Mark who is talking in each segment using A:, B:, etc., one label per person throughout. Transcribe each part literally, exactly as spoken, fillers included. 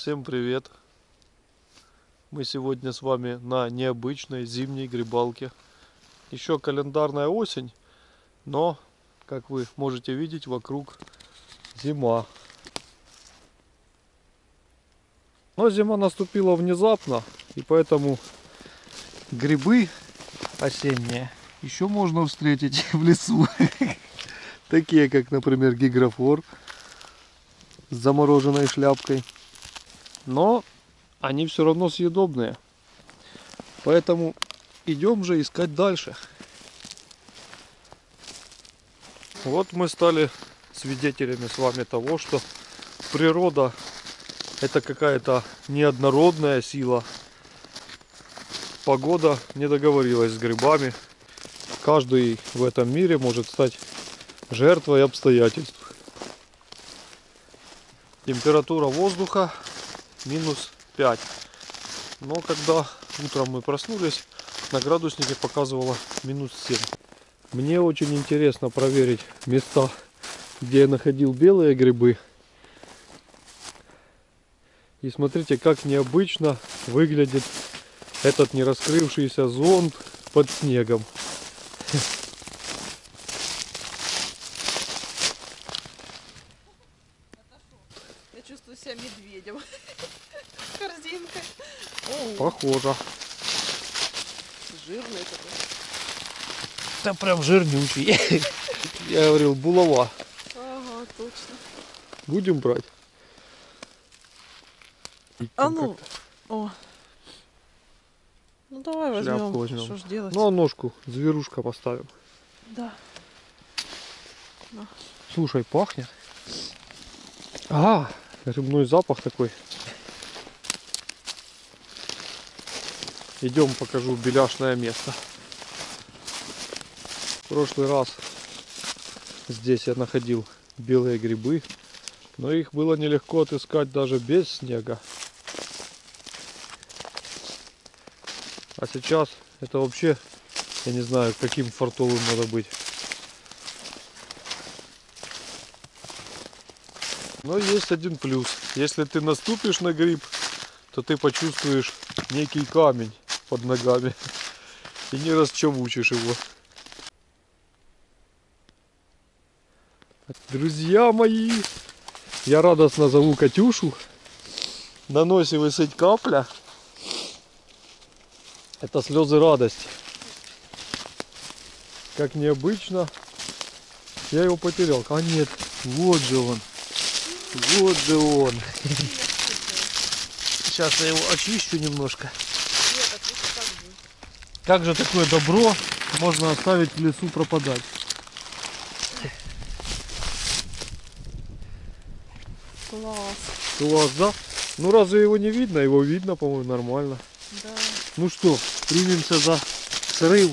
A: Всем привет! Мы сегодня с вами на необычной зимней грибалке. Еще календарная осень, но, как вы можете видеть, вокруг зима. Но зима наступила внезапно, и поэтому грибы осенние еще можно встретить в лесу. Такие, как, например, гигрофор с замороженной шляпкой. Но они все равно съедобные. Поэтому идем же искать дальше. Вот мы стали свидетелями с вами того, что природа — это какая-то неоднородная сила. Погода не договорилась с грибами. Каждый в этом мире может стать жертвой обстоятельств. Температура воздуха минус пять. Но когда утром мы проснулись, на градуснике показывало минус семь. Мне очень интересно проверить места, где я находил белые грибы. И смотрите, как необычно выглядит этот не раскрывшийся зонд под снегом.
B: Я чувствую себя медведем с корзинкой. О,
A: Похоже.
B: жирный такой.
A: Да прям жирнючий. Я говорил, булава.
B: Ага, точно.
A: Будем брать?
B: А ну, о. Ну давай
A: Шляпку
B: возьмем.
A: возьмем.
B: Что ж делать?
A: Ну а ножку зверушка поставим.
B: Да. Ну.
A: Слушай, пахнет. А, грибной запах такой. Идем, покажу беляшное место. В прошлый раз здесь я находил белые грибы, но их было нелегко отыскать даже без снега. А сейчас это вообще, я не знаю, каким фартовым надо быть. Но есть один плюс. Если ты наступишь на гриб, то ты почувствуешь некий камень под ногами и не расчавучишь его. Друзья мои, я радостно зову Катюшу. На носе висит капля. Это слезы радости. Как необычно. Я его потерял. А нет, вот же он. Вот же он. Сейчас я его очищу немножко.
B: Нет, отлично, так же.
A: Как же такое добро можно оставить в лесу пропадать?
B: Класс.
A: Класс, да? Ну разве его не видно? Его видно, по-моему, нормально.
B: Да.
A: Ну что, примемся за срыв.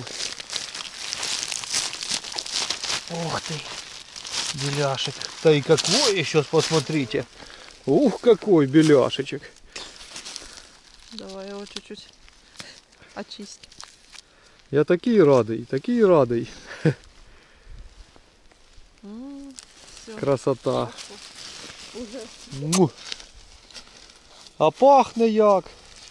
A: Ух ты, беляшек. Да и какой еще, посмотрите. Ух, какой беляшечек.
B: Давай его чуть-чуть очистим.
A: Я такие радый, такие радый.
B: М, всё.
A: Красота.
B: Уже.
A: Му. А пахне як.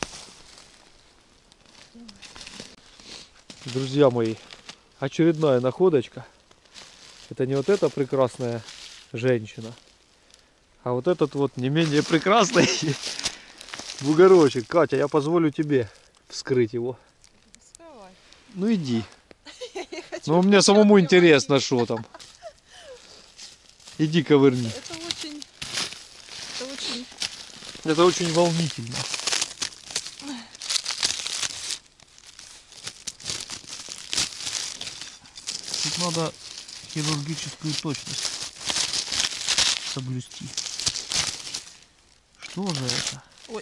A: Друзья мои, очередная находочка. Это не вот эта прекрасная женщина, а вот этот вот не менее прекрасный бугорочек. Катя, я позволю тебе вскрыть его.
B: Вставай.
A: Ну иди.
B: Я не хочу.
A: Ну мне самому интересно, что там. Иди ковырни.
B: Это очень... Это очень...
A: Это очень волнительно. Тут надо хирургическую точность соблюсти. Что же это?
B: Ой.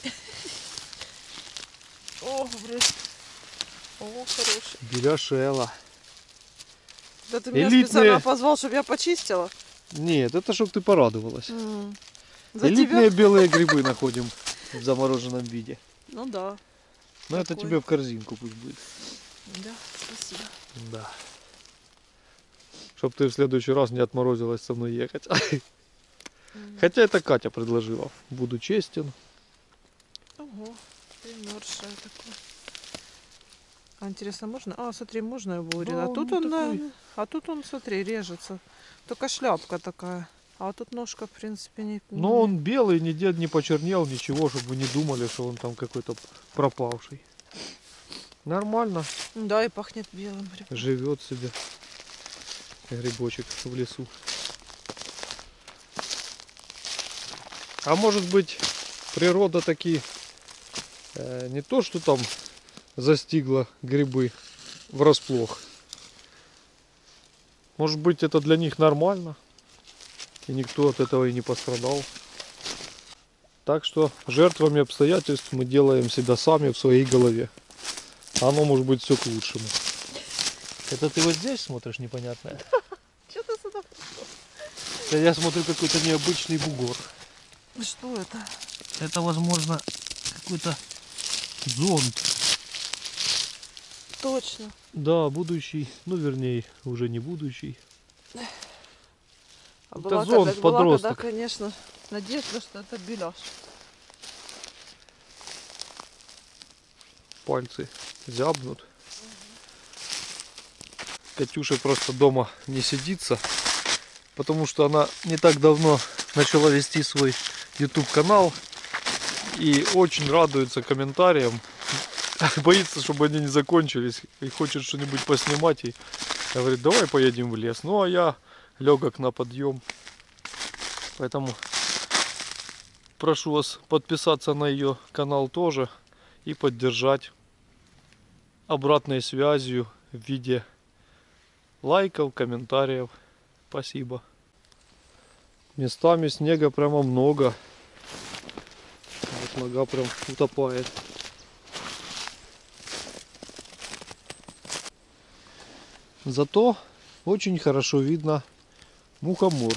B: О, блин. О, хороший.
A: Беляшела.
B: Да ты меня
A: Элитные-
B: специально позвал, чтобы я почистила?
A: Нет, это чтоб ты порадовалась.
B: М. За
A: Элитные
B: тебя?
A: белые грибы находим в замороженном виде.
B: Ну да.
A: Но это
B: Такой.
A: тебе в корзинку пусть будет.
B: Да, спасибо.
A: Да. Чтоб ты в следующий раз не отморозилась со мной ехать.
B: М.
A: Хотя это Катя предложила. Буду честен.
B: Ого, примерзшая такое. А интересно, можно? А, смотри, можно его
A: Да,
B: урезать. А
A: он
B: тут
A: не
B: он,
A: такой.
B: на- а тут он, смотри, режется. Только шляпка такая. А тут ножка, в принципе, не...
A: Но он
B: не-
A: белый, нигде не почернел, ничего, чтобы вы не думали, что он там какой-то пропавший. Нормально
B: Да, и пахнет белым. грибом.
A: живет себе грибочек в лесу. А может быть, природа таки э, не то, что там застигла грибы врасплох. Может быть, это для них нормально, и никто от этого и не пострадал. Так что жертвами обстоятельств мы делаем себя сами в своей голове. Оно может быть все к лучшему. Это ты вот здесь смотришь непонятное?
B: Чё ты сюда?
A: Да я смотрю какой-то необычный бугор.
B: Что это?
A: Это, возможно, какой-то зонт.
B: Точно.
A: Да, будущий, ну вернее, уже не будущий.
B: А
A: Это
B: была,
A: зонт,
B: когда, была когда,
A: подросток.
B: конечно, надежда, что это беляш.
A: Пальцы зябнут. Катюша просто дома не сидится, потому что она не так давно начала вести свой YouTube канал и очень радуется комментариям. Боится, чтобы они не закончились и хочет что-нибудь поснимать. И говорит, давай поедем в лес. Ну а я легок на подъем. Поэтому прошу вас подписаться на ее канал тоже и поддержать обратной связью в виде лайков, комментариев. Спасибо. Местами снега прямо много. Вот нога прям утопает. Зато очень хорошо видно мухомор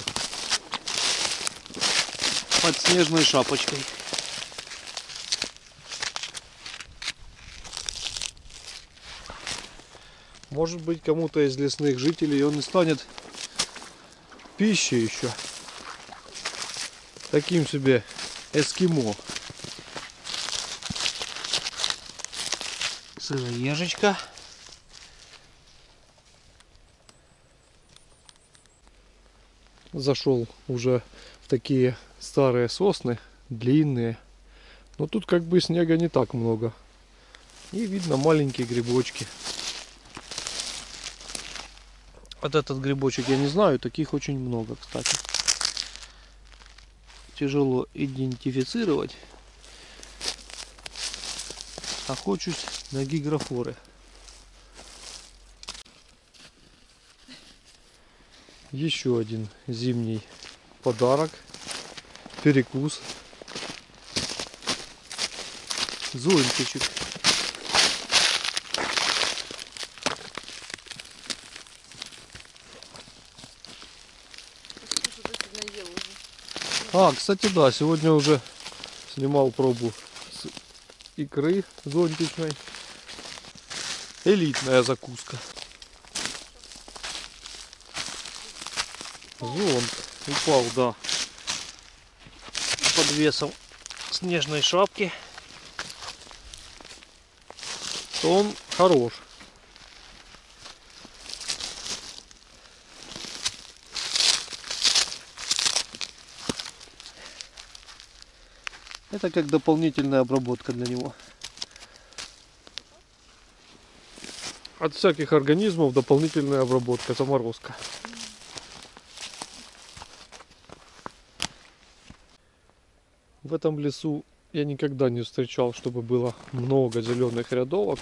A: под снежной шапочкой. Может быть, кому-то из лесных жителей он и станет пищей еще. Таким себе эскимо. Сыроежечка. Зашел уже в такие старые сосны, длинные. Но тут как бы снега не так много. И видно маленькие грибочки. Вот этот грибочек я не знаю, таких очень много, кстати. Тяжело идентифицировать. Охочусь на гигрофоры. Еще один зимний подарок. Перекус. Зонтичек. А, кстати, да, сегодня уже снимал пробу с икры зонтичной. Элитная закуска. Зонт упал, да, под весом снежной шапки. То он хорош. Это как дополнительная обработка для него. От всяких организмов дополнительная обработка, заморозка. В этом лесу я никогда не встречал, чтобы было много зеленых рядовок.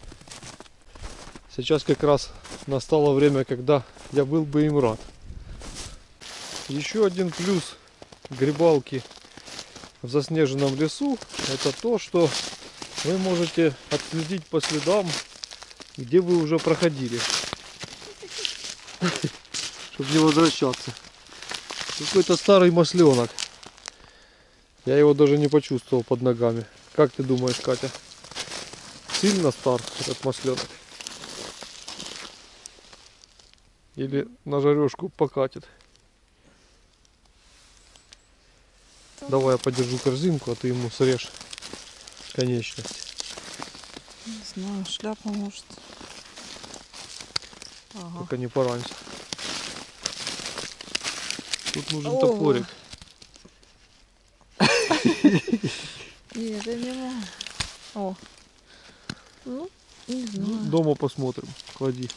A: Сейчас как раз настало время, когда я был бы им рад. Еще один плюс грибалки в заснеженном лесу — это то, что вы можете отследить по следам, где вы уже проходили, чтобы не возвращаться. Какой-то старый масленок. Я его даже не почувствовал под ногами. Как ты думаешь, Катя? Сильно стар этот масленок? Или на жарежку покатит? Давай я подержу корзинку, а ты ему срежь конечность.
B: Не знаю, шляпа может. Ага.
A: Только не поранься. Тут нужен
B: Ого.
A: топорик.
B: Нет, я не могу. О. Ну, не
A: Ну,
B: знаю.
A: дома посмотрим. Клади.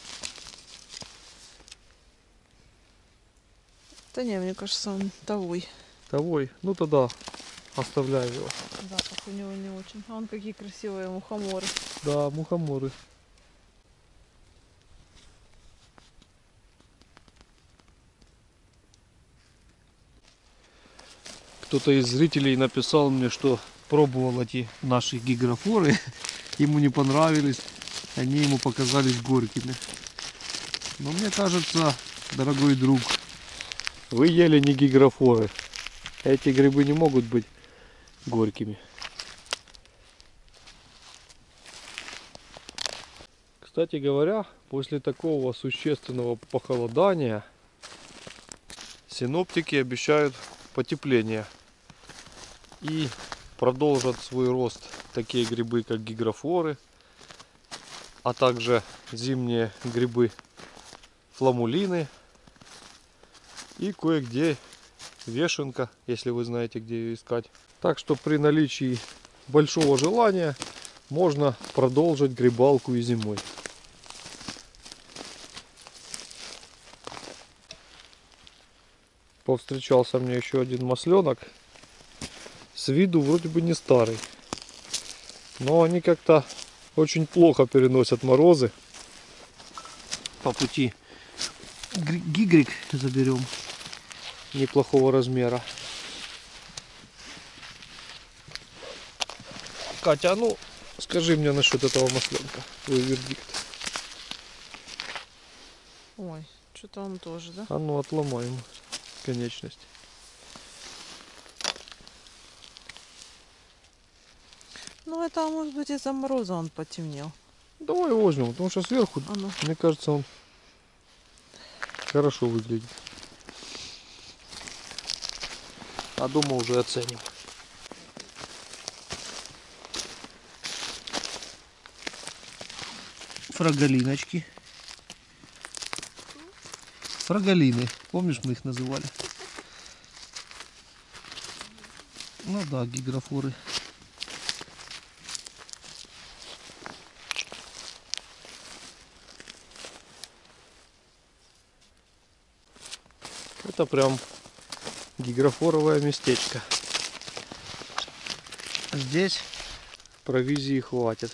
B: Да не, мне кажется, он тавой.
A: Тавой. Ну тогда оставляю его.
B: Запах у него не очень. А он какие красивые мухоморы.
A: Да, мухоморы. Кто-то из зрителей написал мне, что пробовал эти наши гигрофоры. Ему не понравились. Они ему показались горькими. Но мне кажется, дорогой друг, вы ели не гигрофоры. Эти грибы не могут быть горькими. Кстати говоря, после такого существенного похолодания синоптики обещают потепление и продолжат свой рост такие грибы, как гигрофоры, а также зимние грибы фламулины и кое-где вешенка, если вы знаете, где ее искать. Так что при наличии большого желания можно продолжить грибалку и зимой. Повстречался мне еще один масленок. С виду вроде бы не старый, но они как-то очень плохо переносят морозы. По пути гигрик заберем неплохого размера. Катя, а ну скажи мне насчет этого масленка, твой вердикт.
B: Ой, что-то он тоже, да?
A: А ну отломаем конечность.
B: Ну это может быть из-за мороза он потемнел.
A: Давай его возьмем, потому что сверху,
B: А ну.
A: мне кажется, он хорошо выглядит. А дома уже оценим. Фраголиночки. Фраголины. Помнишь, мы их называли? Ну да, гигрофоры. Это прям гигрофоровое местечко. Здесь провизии хватит.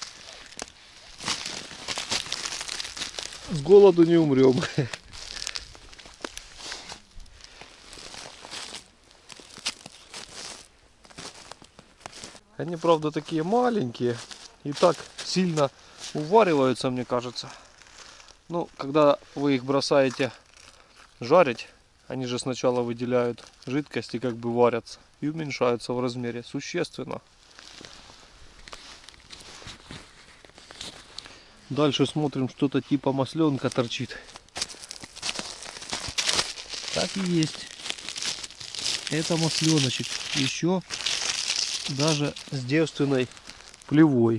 A: С голоду не умрем. Они, правда, такие маленькие и так сильно увариваются, мне кажется. Ну, когда вы их бросаете жарить, они же сначала выделяют жидкость и как бы варятся и уменьшаются в размере существенно. Дальше смотрим, что-то типа масленка торчит. Так и есть. Это масленочек. Еще даже с девственной плевой.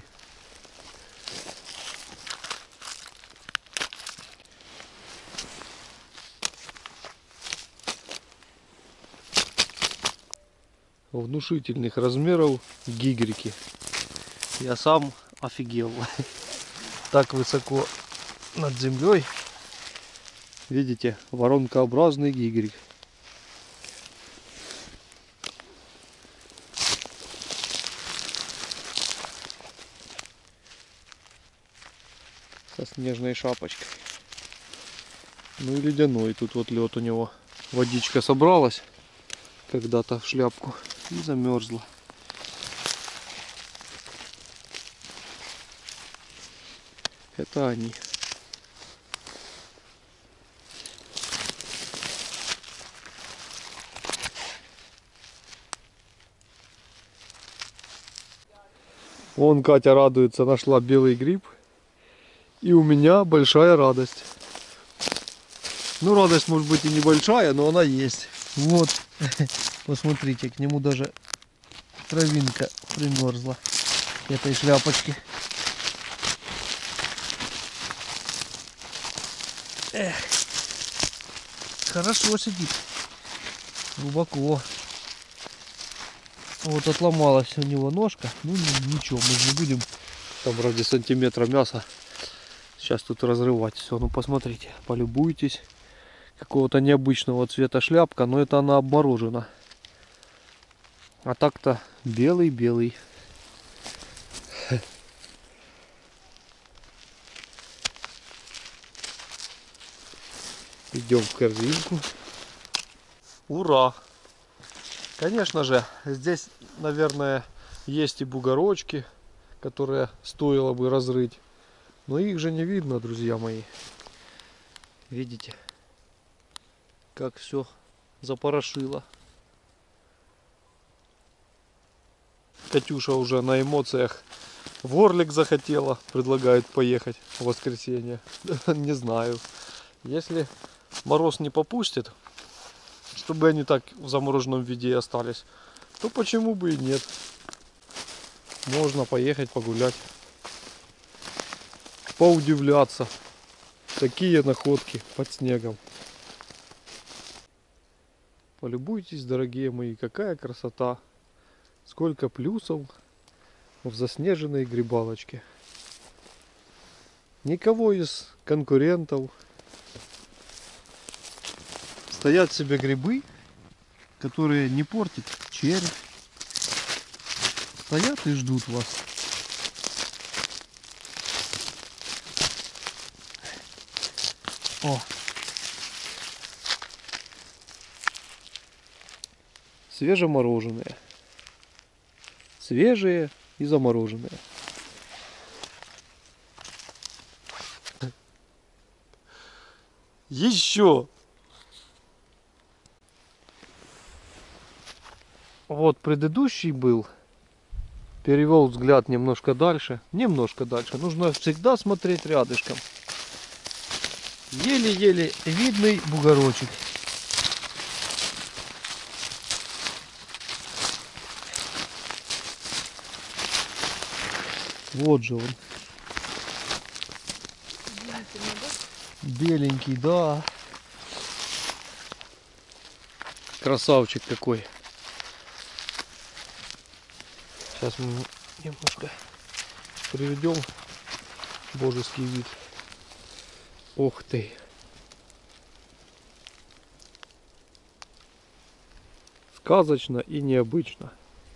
A: Внушительных размеров гигрики. Я сам офигел. Так высоко над землей. Видите, воронкообразный гигрик. Со снежной шапочкой. Ну и ледяной. Тут вот лед у него. Водичка собралась когда-то в шляпку и замерзла. Это они. Вон Катя радуется, нашла белый гриб. И у меня большая радость. Ну, радость может быть и небольшая, но она есть. Вот, посмотрите, к нему даже
C: травинка примерзла этой шляпочки. Эх, хорошо сидит. Глубоко. Вот отломалась у него ножка. Ну ничего, мы же не будем
A: Там ради сантиметра мяса сейчас тут разрывать все. Ну посмотрите, полюбуйтесь. Какого-то необычного цвета шляпка, но это она обморожена. А так-то белый-белый. Идем в корзинку. Ура! Конечно же, здесь, наверное, есть и бугорочки, которые стоило бы разрыть. Но их же не видно, друзья мои. Видите, как все запорошило. Катюша уже на эмоциях в Орлик захотела, предлагает поехать в воскресенье. Не знаю. Если мороз не попустит, чтобы они так в замороженном виде и остались, то почему бы и нет. Можно поехать погулять, поудивляться. Такие находки под снегом. Полюбуйтесь, дорогие мои, какая красота. Сколько плюсов в заснеженной грибалочке. Никого из конкурентов. Стоят себе грибы, которые не портит червь. Стоят и ждут вас. О! Свежемороженые. Свежие и замороженные. Еще! Вот предыдущий был. Перевел взгляд немножко дальше. Немножко дальше. Нужно всегда смотреть рядышком. Еле-еле видный бугорочек. Вот же он. Беленький, да. Красавчик какой. Сейчас мы немножко приведем божеский вид. Ух ты. Сказочно и необычно.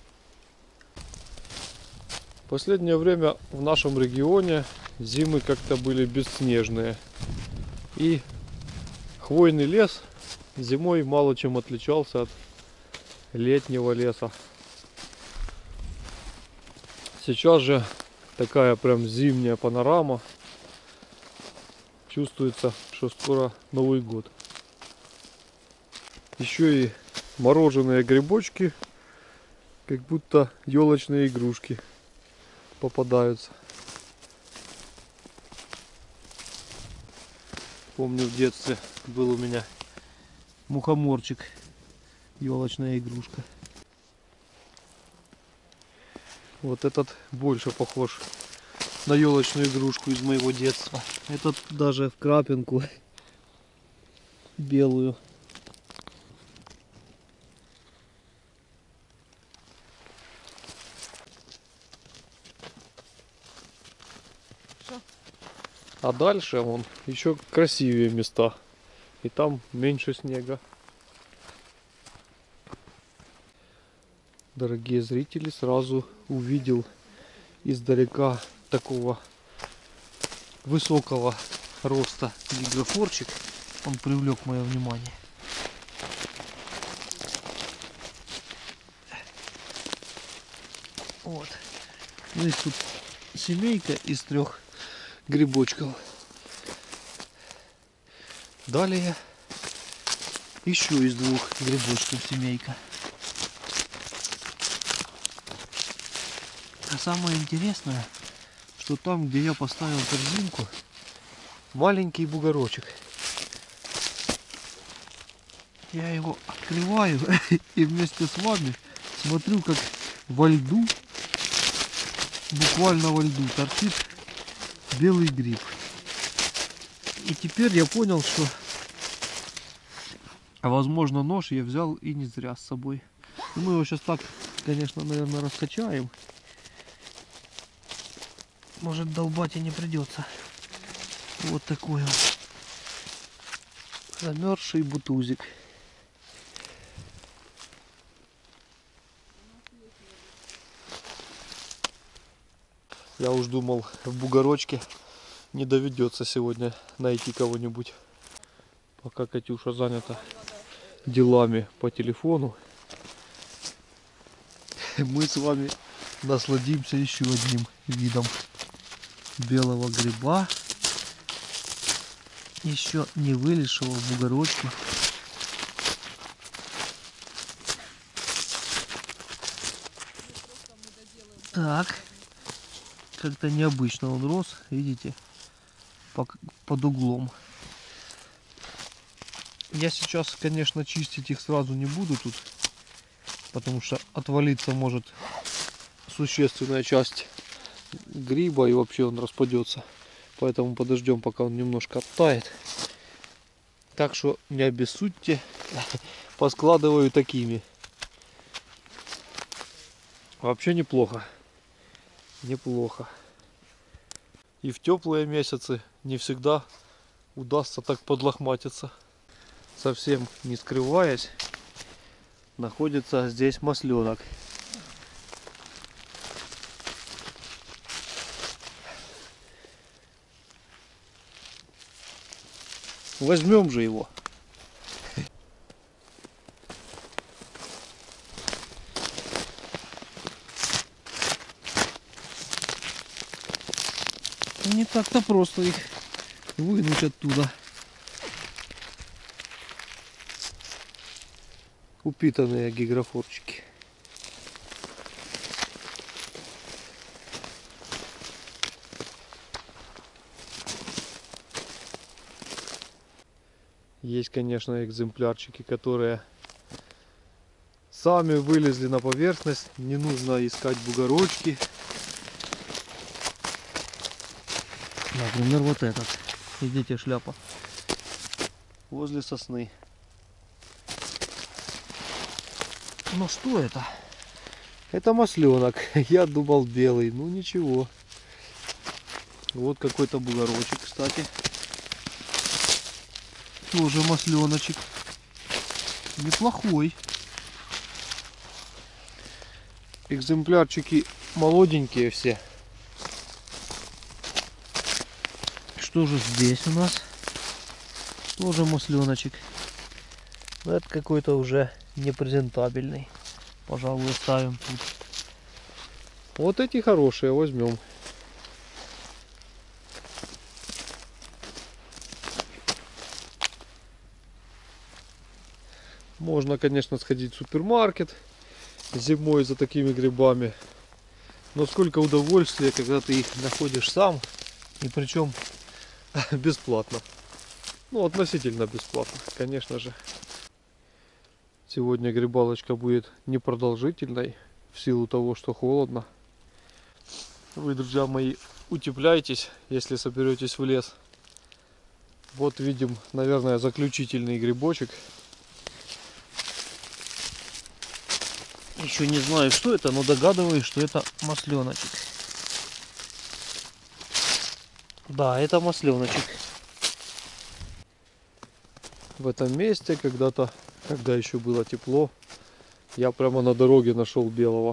A: В последнее время в нашем регионе зимы как-то были бесснежные. И хвойный лес зимой мало чем отличался от летнего леса. Сейчас же такая прям зимняя панорама. Чувствуется, что скоро Новый год. Еще и мороженые грибочки, как будто елочные игрушки попадаются. Помню, в детстве был у меня мухоморчик, елочная игрушка. Вот этот больше похож на елочную игрушку из моего детства. Этот даже в крапинку белую.
B: Всё.
A: А дальше вон еще красивее места. И там меньше снега. Дорогие зрители, сразу увидел издалека такого высокого роста гигрофорчик. Он привлек мое внимание. Вот. Ну и тут семейка из трех грибочков. Далее еще из двух грибочков семейка. А самое интересное, что там, где я поставил корзинку, маленький бугорочек. Я его открываю и вместе с вами смотрю, как
C: во льду, буквально во льду торчит белый гриб. И теперь я понял, что, возможно, нож я взял и не зря с собой. И мы его сейчас так, конечно, наверное, раскачаем. Может, долбать и не придется. Вот такой вот замерзший бутузик.
A: Я уж думал, в бугорочке не доведется сегодня найти кого-нибудь. Пока Катюша занята делами по телефону, мы с вами насладимся еще одним видом белого гриба, еще не вылезшего в бугорочке. Так, как-то необычно он рос, видите, под углом. Я сейчас, конечно, чистить их сразу не буду тут, потому что отвалиться может существенная часть гриба и вообще он распадется. Поэтому подождем, пока он немножко оттает. Так что не обессудьте, поскладываю такими. Вообще неплохо. Неплохо. И в теплые месяцы не всегда удастся так подлохматиться. Совсем не скрываясь, находится здесь масленок. Возьмем же его.
C: Не так-то просто их вынуть оттуда.
A: Упитанные гигрофорчики. Есть, конечно, экземплярчики, которые сами вылезли на поверхность. Не нужно искать бугорочки.
C: Например, вот этот. Видите, шляпа.
A: Возле сосны.
C: Ну что это?
A: Это масленок. Я думал белый. Ну ничего. Вот какой-то бугорочек, кстати.
C: Тоже масленочек. Неплохой.
A: Экземплярчики молоденькие все.
C: Что же здесь у нас? Тоже масленочек.
A: Но это какой-то уже непрезентабельный.
C: Пожалуй, оставим тут.
A: Вот эти хорошие возьмем. Можно, конечно, сходить в супермаркет зимой за такими грибами. Но сколько удовольствия, когда ты их находишь сам. И причем бесплатно. Ну, относительно бесплатно, конечно же. Сегодня грибалочка будет непродолжительной в силу того, что холодно. Вы, друзья мои, утепляйтесь, если соберетесь в лес. Вот видим, наверное, заключительный грибочек.
C: Еще не знаю, что это, но догадываюсь, что это масленочек.
A: Да, это масленочек. В этом месте когда-то, когда еще было тепло, я прямо на дороге нашел белого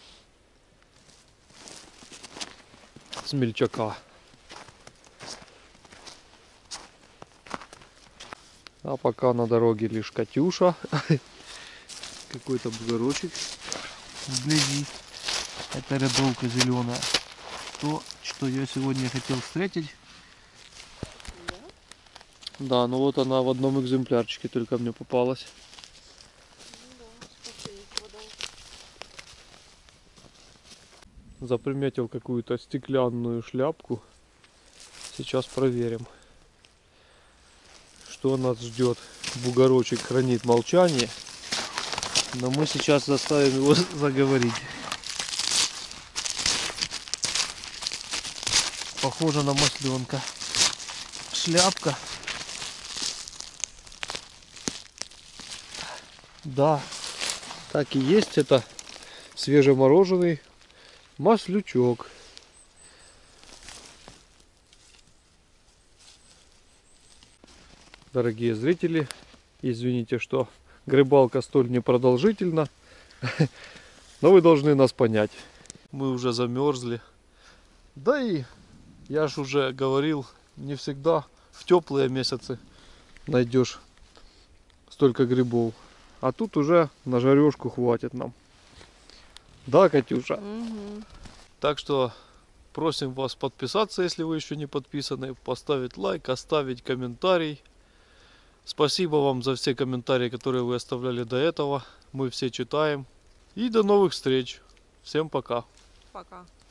A: смельчака. А пока на дороге лишь Катюша. Какой-то бугорочек вблизи.
C: Это рядовка зеленая. То, что я сегодня хотел встретить.
A: Да, ну вот она в одном экземплярчике только мне попалась. Заприметил какую-то стеклянную шляпку. Сейчас проверим, что нас ждет. Бугорочек хранит молчание, но мы сейчас заставим его заговорить.
C: Похоже на масленка. Шляпка.
A: Да, так и есть, это свежемороженый маслючок. Дорогие зрители, извините, что грибалка столь непродолжительна, но вы должны нас понять. Мы уже замерзли. Да и я ж уже говорил, не всегда в теплые месяцы найдешь столько грибов. А тут уже на жарежку хватит нам. Да, Катюша?
B: Мгм.
A: Так что просим вас подписаться, если вы еще не подписаны, поставить лайк, оставить комментарий. Спасибо вам за все комментарии, которые вы оставляли до этого. Мы все читаем. И до новых встреч. Всем пока.
B: Пока.